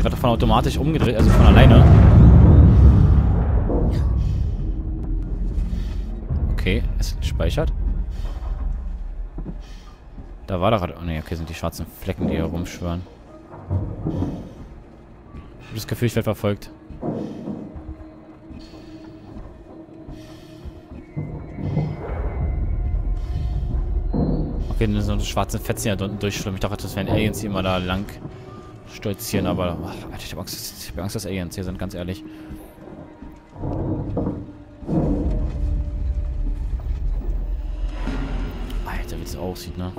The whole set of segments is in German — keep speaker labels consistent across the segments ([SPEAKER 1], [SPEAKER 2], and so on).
[SPEAKER 1] wird davon automatisch umgedreht, also von alleine. Okay, es ist gespeichert. Da war doch... Oh ne, okay, sind die schwarzen Flecken, die hier rumschwören. Ich habe das Gefühl, ich werde verfolgt. Okay, dann sind so schwarze Fetzen hier unten durchschwimmen. Ich dachte, das wären Aliens, die immer da lang stolzieren, aber... Oh, Alter, ich habe Angst, dass Aliens hier sind, ganz ehrlich. Alter, wie das aussieht, ne?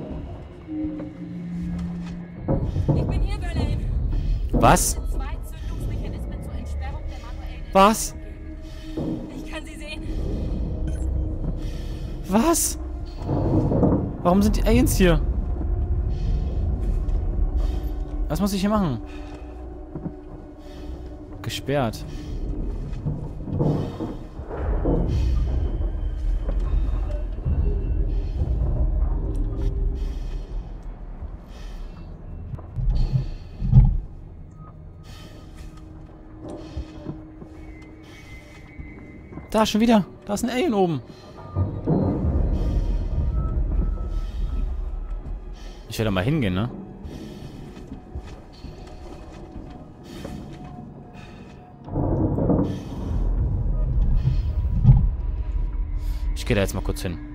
[SPEAKER 2] Ich bin hier, Verlaine.
[SPEAKER 1] Was?
[SPEAKER 2] Zwei Zündungsmechanismen zur Entsperrung der manuellen...
[SPEAKER 1] Was?
[SPEAKER 2] Ich kann sie sehen.
[SPEAKER 1] Was? Warum sind die Aliens hier? Was muss ich hier machen? Gesperrt. Da, schon wieder. Da ist ein Alien oben. Ich werde mal hingehen, ne? Ich gehe da jetzt mal kurz hin.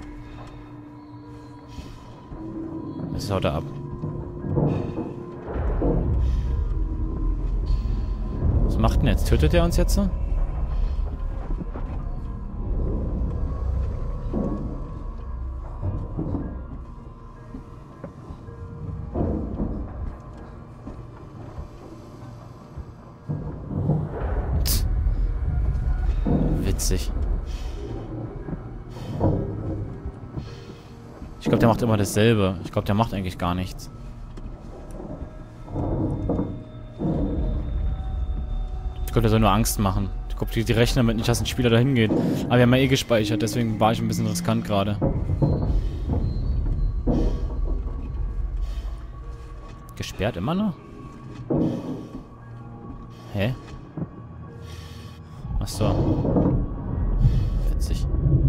[SPEAKER 1] Jetzt haut er ab. Was macht denn jetzt? Tötet er uns jetzt so? Witzig. Ich glaube, der macht immer dasselbe. Ich glaube, der macht eigentlich gar nichts. Ich glaube, der soll nur Angst machen. Ich glaube, die rechnen damit nicht, dass ein Spieler dahin geht. Aber wir haben ja eh gespeichert, deswegen war ich ein bisschen riskant gerade. Gesperrt immer noch? Hä? Achso. Witzig.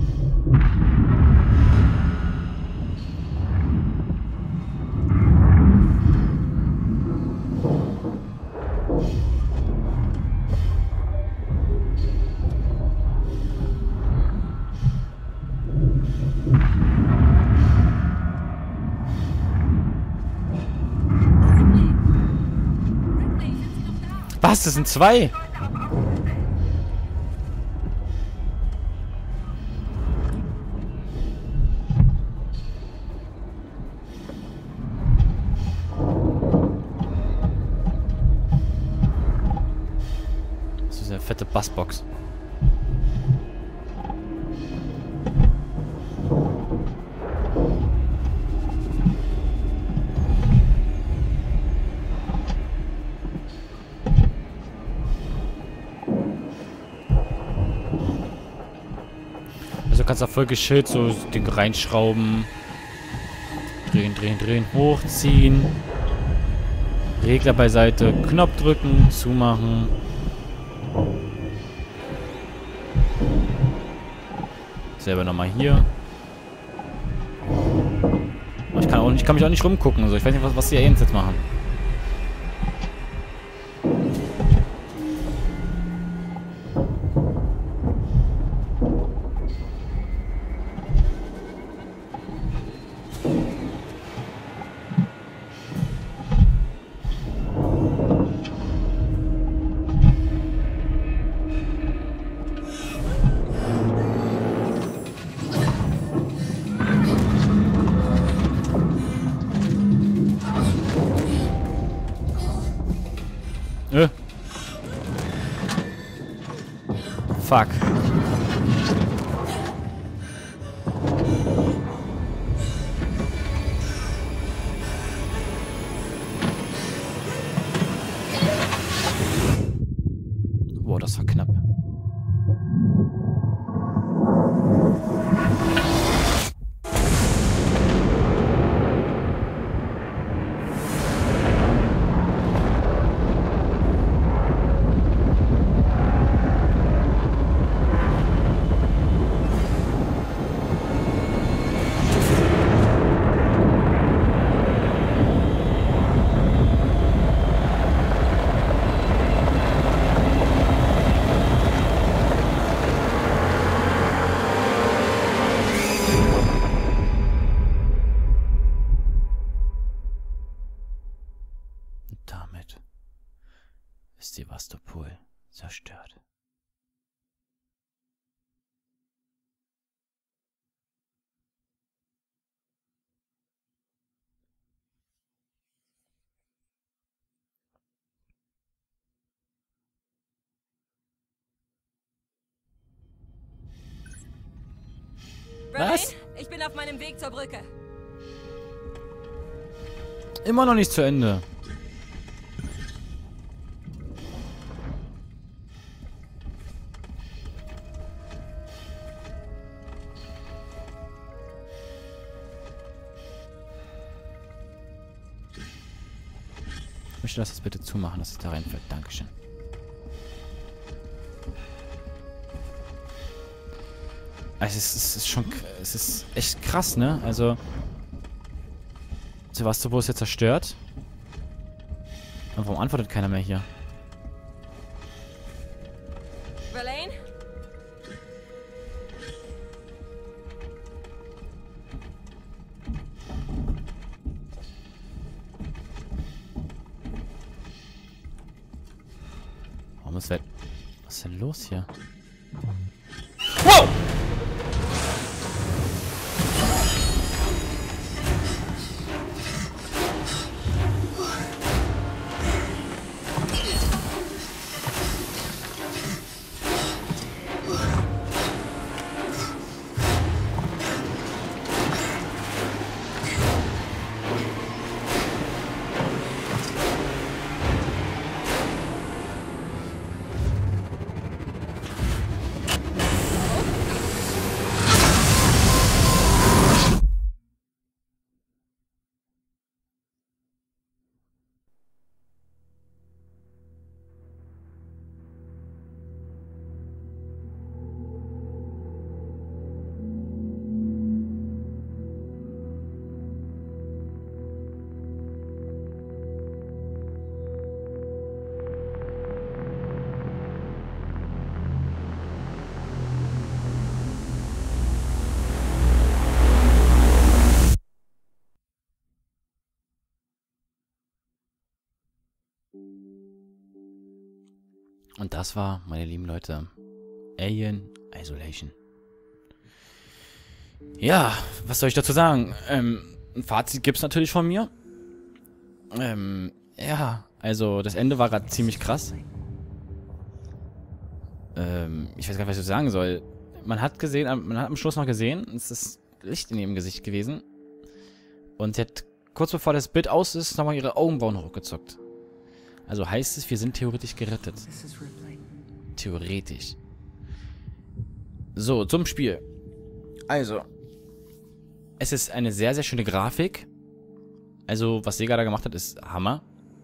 [SPEAKER 1] Was? Das sind zwei? Das ist eine fette Bassbox. Also kannst du voll geschillt so das Ding reinschrauben. Drehen, drehen, drehen, hochziehen. Regler beiseite, Knopf drücken, zumachen. Selber nochmal hier. Aber ich kann mich auch nicht rumgucken. Also ich weiß nicht, was die Aliens jetzt machen. Fuck. Boah, das war knapp. Was?
[SPEAKER 2] Ich bin auf meinem Weg zur Brücke.
[SPEAKER 1] Immer noch nicht zu Ende. Ich möchte das bitte zumachen, dass es da reinfällt. Dankeschön. Also es ist schon... Es ist echt krass, ne? Also... Sevastopol ist jetzt zerstört. Und warum antwortet keiner mehr hier?
[SPEAKER 2] Verlaine?
[SPEAKER 1] Warum ist weg? Was ist denn los hier? Wow! Und das war, meine lieben Leute, Alien Isolation. Ja, was soll ich dazu sagen? Ein Fazit gibt es natürlich von mir. Ja, also das Ende war gerade ziemlich krass. Ich weiß gar nicht, was ich sagen soll. Man hat am Schluss noch gesehen, es ist Licht in ihrem Gesicht gewesen. Und sie hat kurz bevor das Bild aus ist, nochmal ihre Augenbrauen hochgezuckt. Also heißt es, wir sind theoretisch gerettet. Theoretisch. So, zum Spiel. Also, es ist eine sehr, sehr schöne Grafik. Also, was Sega da gemacht hat, ist Hammer.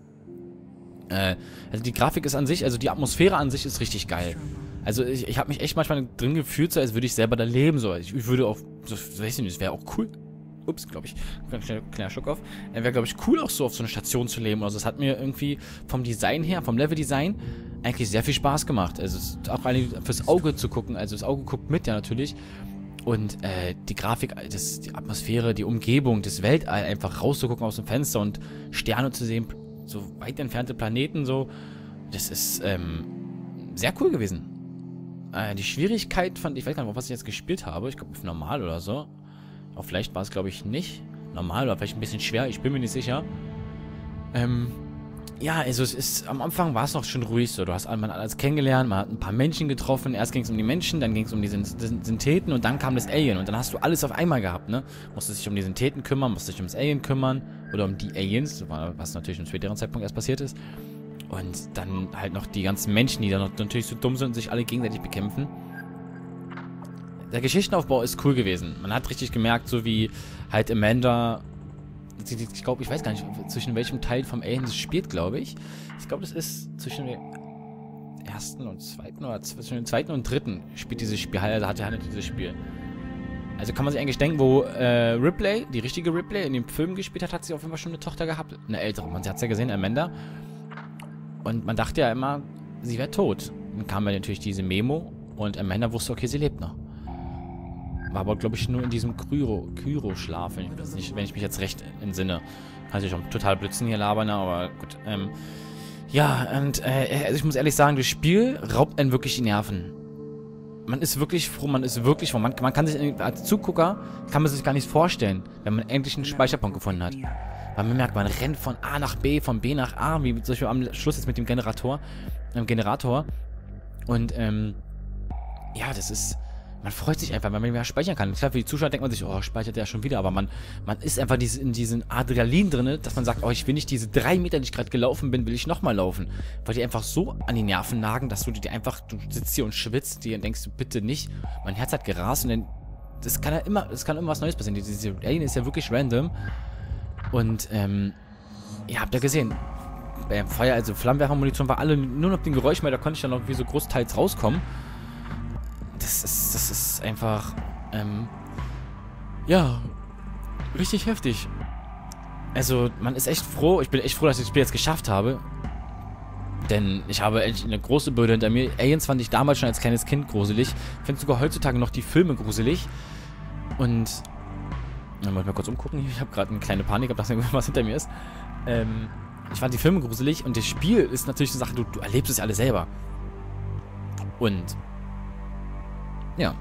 [SPEAKER 1] Also die Grafik ist an sich, also die Atmosphäre an sich ist richtig geil. Also ich habe mich echt manchmal drin gefühlt, so als würde ich selber da leben. So. Ich würde auch, so, weiß ich nicht, das wäre auch cool. Ups, glaube ich. Kleiner Schluck auf. Wäre, glaube ich, cool, auch so auf so einer Station zu leben. Also es hat mir irgendwie vom Design her, vom Level-Design, eigentlich sehr viel Spaß gemacht. Also es ist auch fürs Auge zu gucken. Also das Auge guckt mit, ja, natürlich. Und die Grafik, die Atmosphäre, die Umgebung, das Weltall, einfach rauszugucken aus dem Fenster und Sterne zu sehen, so weit entfernte Planeten, so. Das ist sehr cool gewesen. Die Schwierigkeit fand ich, weiß gar nicht, was ich jetzt gespielt habe. Ich glaube auf normal oder so. Auch vielleicht war es, glaube ich, nicht normal oder vielleicht ein bisschen schwer. Ich bin mir nicht sicher. Ja, also es ist, am Anfang war es noch schon ruhig so. Man hat alles kennengelernt, man hat ein paar Menschen getroffen. Erst ging es um die Menschen, dann ging es um die Syntheten und dann kam das Alien. Und dann hast du alles auf einmal gehabt, ne? Musstest dich um die Syntheten kümmern, musstest dich ums Alien kümmern. Oder um die Aliens, was natürlich im späteren Zeitpunkt erst passiert ist. Und dann halt noch die ganzen Menschen, die dann noch natürlich so dumm sind und sich alle gegenseitig bekämpfen. Der Geschichtenaufbau ist cool gewesen. Man hat richtig gemerkt, so wie halt Amanda, ich glaube, ich weiß gar nicht, zwischen welchem Teil vom Alien es spielt, glaube ich. Ich glaube, das ist zwischen dem ersten und zweiten oder zwischen dem zweiten und dritten spielt dieses Spiel. Also hat er dieses Spiel. Also kann man sich eigentlich denken, wo Ripley, die richtige Ripley, in dem Film gespielt hat, hat sie auf jeden Fall schon eine Tochter gehabt. Eine ältere. Man hat es ja gesehen, Amanda. Und man dachte ja immer, sie wäre tot. Dann kam ja natürlich diese Memo und Amanda wusste, okay, sie lebt noch. War aber, glaube ich, nur in diesem Kyro-Schlaf, wenn ich mich jetzt recht entsinne. Also ich schon total Blödsinn hier labern, aber gut. Ja, und also ich muss ehrlich sagen, das Spiel raubt einen wirklich die Nerven. Man ist wirklich froh, man froh. Man kann sich, als Zugucker, kann man sich gar nicht vorstellen, wenn man endlich einen Speicherpunkt gefunden hat. Weil man merkt, man rennt von A nach B, von B nach A, wie zum Beispiel am Schluss jetzt mit dem Generator. Und, ja, das ist man freut sich einfach, wenn man mehr speichern kann. Klar, für die Zuschauer denkt man sich, oh, speichert der schon wieder, aber man ist einfach in diesen Adrenalin drin, dass man sagt, oh, ich will nicht diese 3 Meter, die ich gerade gelaufen bin, will ich nochmal laufen. Weil die einfach so an die Nerven nagen, dass du dir einfach, du sitzt hier und schwitzt, dir denkst du, bitte nicht. Mein Herz hat gerast und dann, das kann immer was Neues passieren. Diese Alien ist ja wirklich random. Und, ihr habt ja gesehen, beim Feuer, also Flammenwerfermunition war alle nur noch den Geräusch mehr, da konnte ich dann noch wie so großteils rauskommen. Das ist einfach, ja, richtig heftig. Also, man ist echt froh, ich bin echt froh, dass ich das Spiel jetzt geschafft habe. Denn ich habe echt eine große Bürde hinter mir. Aliens fand ich damals schon als kleines Kind gruselig. Ich finde sogar heutzutage noch die Filme gruselig. Und, dann wollte ich mal kurz umgucken. Ich habe gerade eine kleine Panik gehabt, dass irgendwas hinter mir ist. Ich fand die Filme gruselig und das Spiel ist natürlich eine Sache, du erlebst es ja alle selber. Und, ja.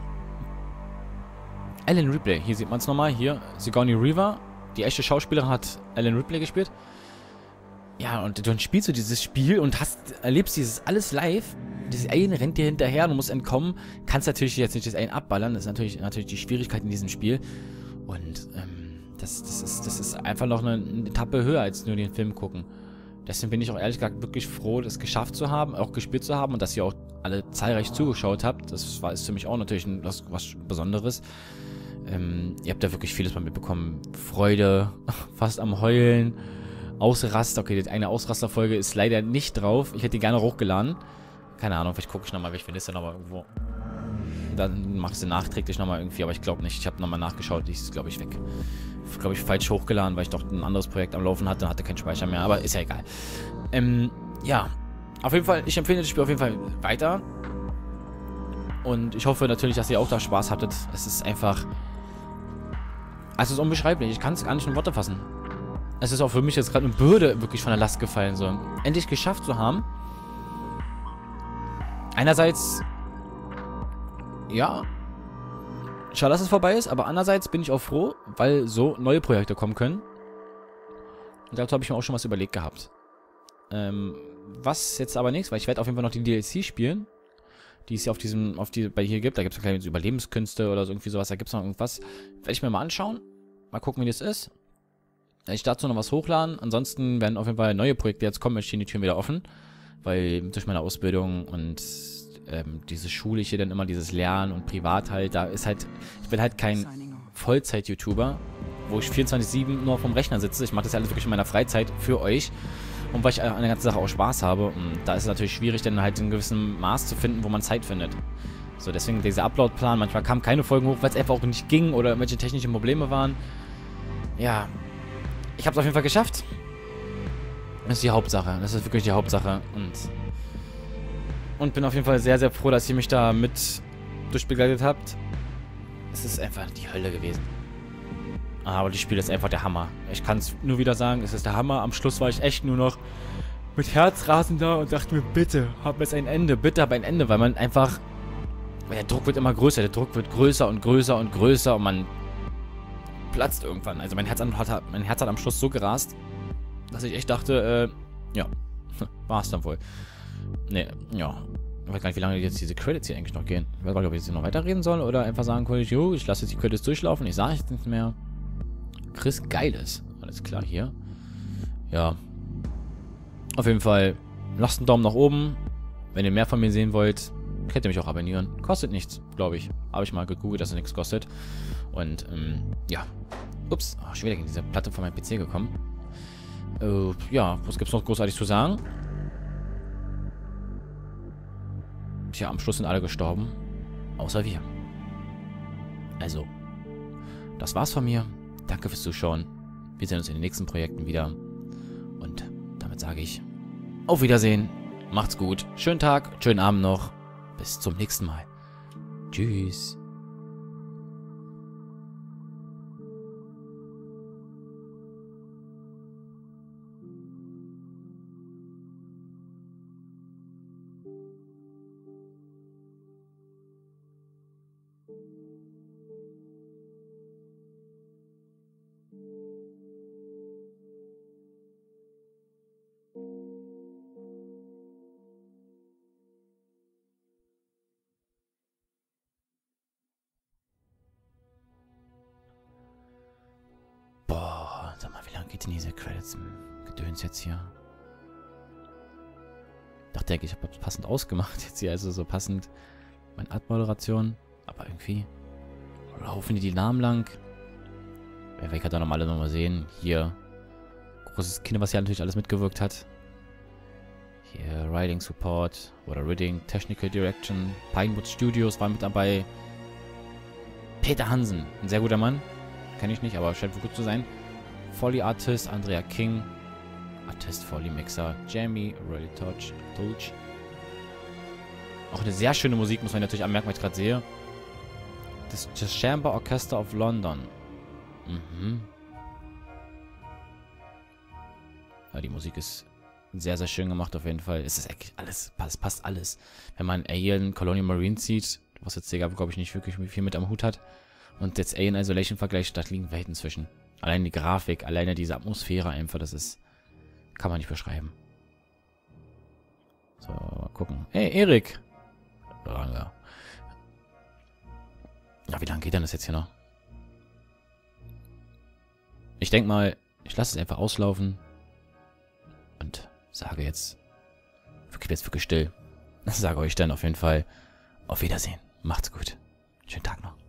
[SPEAKER 1] Ellen Ripley, hier sieht man es nochmal, hier, Sigourney Weaver, die echte Schauspielerin hat Ellen Ripley gespielt. Ja, und dann spielst du dieses Spiel und erlebst dieses alles live. Dieses Alien rennt dir hinterher, du musst entkommen. Kannst natürlich jetzt nicht das Alien abballern, das ist natürlich die Schwierigkeit in diesem Spiel. Und, das ist einfach noch eine Etappe höher als nur den Film gucken. Deswegen bin ich auch ehrlich gesagt wirklich froh, das geschafft zu haben, auch gespielt zu haben und dass ihr auch alle zahlreich zugeschaut habt. Das ist für mich auch natürlich was Besonderes. Ihr habt da wirklich vieles mal mitbekommen. Freude, fast am Heulen, Ausraster. Okay, die eine Ausrasterfolge ist leider nicht drauf. Ich hätte die gerne hochgeladen. Keine Ahnung, vielleicht gucke ich nochmal, ich finde es dann aber irgendwo. Dann mache ich sie nachträglich nochmal irgendwie, aber ich glaube nicht. Ich habe nochmal nachgeschaut, die ist, glaube ich, weg. Glaube ich, falsch hochgeladen, weil ich doch ein anderes Projekt am Laufen hatte und hatte keinen Speicher mehr, aber ist ja egal. Ja, auf jeden Fall, ich empfehle das Spiel auf jeden Fall weiter. Und ich hoffe natürlich, dass ihr auch da Spaß hattet. Es ist einfach... Es ist unbeschreiblich, ich kann es gar nicht in Worte fassen. Es ist auch für mich jetzt gerade eine Bürde wirklich von der Last gefallen, so. Endlich geschafft zu haben. Einerseits... Ja... Schade, dass es vorbei ist, aber andererseits bin ich auch froh, weil so neue Projekte kommen können. Und dazu habe ich mir auch schon was überlegt gehabt. Was jetzt aber nichts, weil ich werde auf jeden Fall noch die DLC spielen, die es ja bei hier gibt. Da gibt es kleine Überlebenskünste oder so irgendwie sowas. Da gibt es noch irgendwas. Werde ich mir mal anschauen. Mal gucken, wie das ist. Ich dazu noch was hochladen. Ansonsten werden auf jeden Fall neue Projekte jetzt kommen. Ich stehen die Türen wieder offen. Weil durch meine Ausbildung und dieses Schulische, dann immer dieses Lernen und Privat halt, da ist halt, ich bin halt kein Vollzeit-YouTuber, wo ich 24/7 nur vom Rechner sitze. Ich mache das ja alles wirklich in meiner Freizeit für euch und weil ich an der ganzen Sache auch Spaß habe. Und da ist es natürlich schwierig, dann halt in gewissem Maß zu finden, wo man Zeit findet. So, deswegen dieser Upload-Plan. Manchmal kamen keine Folgen hoch, weil es einfach auch nicht ging oder irgendwelche technischen Probleme waren. Ja, ich habe es auf jeden Fall geschafft. Das ist die Hauptsache. Das ist wirklich die Hauptsache. Und bin auf jeden Fall sehr, sehr froh, dass ihr mich da mit durchbegleitet habt. Es ist einfach die Hölle gewesen. Aber das Spiel ist einfach der Hammer. Ich kann es nur wieder sagen, es ist der Hammer. Am Schluss war ich echt nur noch mit Herzrasen da und dachte mir, bitte, hab jetzt ein Ende. Bitte hab ein Ende, weil man einfach... Der Druck wird immer größer. Der Druck wird größer und größer und größer und man platzt irgendwann. Also mein Herz hat am Schluss so gerast, dass ich echt dachte, ja, war es dann wohl. Ne, ja. Ich weiß gar nicht, wie lange jetzt diese Credits hier eigentlich noch gehen. Ich weiß gar nicht, ob ich jetzt noch weiterreden soll oder einfach sagen könnte, jo, ich lasse jetzt die Credits durchlaufen. Ich sage jetzt nicht mehr. Chris Geiles. Alles klar hier. Ja. Auf jeden Fall, lasst einen Daumen nach oben. Wenn ihr mehr von mir sehen wollt, könnt ihr mich auch abonnieren. Kostet nichts, glaube ich. Habe ich mal gegoogelt, dass es nichts kostet. Und, ja. Ups, schon wieder gegen diese Platte von meinem PC gekommen. Ja, was gibt's noch großartig zu sagen? Tja, am Schluss sind alle gestorben. Außer wir. Also, das war's von mir. Danke fürs Zuschauen. Wir sehen uns in den nächsten Projekten wieder. Und damit sage ich, auf Wiedersehen. Macht's gut. Schönen Tag, schönen Abend noch. Bis zum nächsten Mal. Tschüss. geht denn diese Credits-Gedöns jetzt hier? Dachte ich habe passend ausgemacht jetzt hier, also so passend meine Abmoderation. Aber irgendwie laufen die Namen lang. Ich kann da noch alle nochmal sehen. Hier großes Kino, was hier natürlich alles mitgewirkt hat. Hier Writing Support oder Reading, Technical Direction, Pinewood Studios war mit dabei. Peter Hansen, ein sehr guter Mann. Kenne ich nicht, aber scheint wohl gut zu sein. Foley Artist, Andrea King. Artist, Foley Mixer, Jamie, Ray Touch. Auch eine sehr schöne Musik, muss man natürlich anmerken, was ich gerade sehe. Das Chamber Orchestra of London. Mhm. Ja, die Musik ist sehr, sehr schön gemacht auf jeden Fall. Es ist eigentlich alles, passt alles. Wenn man Alien Colonial Marines sieht, was jetzt Sega, glaube ich, nicht wirklich viel mit am Hut hat, und jetzt Alien Isolation vergleicht, da liegen Welten zwischen. Allein die Grafik, alleine diese Atmosphäre einfach, das ist, kann man nicht beschreiben. So, mal gucken. Hey, Erik! Ja, wie lange geht denn das jetzt hier noch? Ich denke mal, ich lasse es einfach auslaufen und sage jetzt wirklich still. Ich sage euch dann auf jeden Fall auf Wiedersehen. Macht's gut. Schönen Tag noch.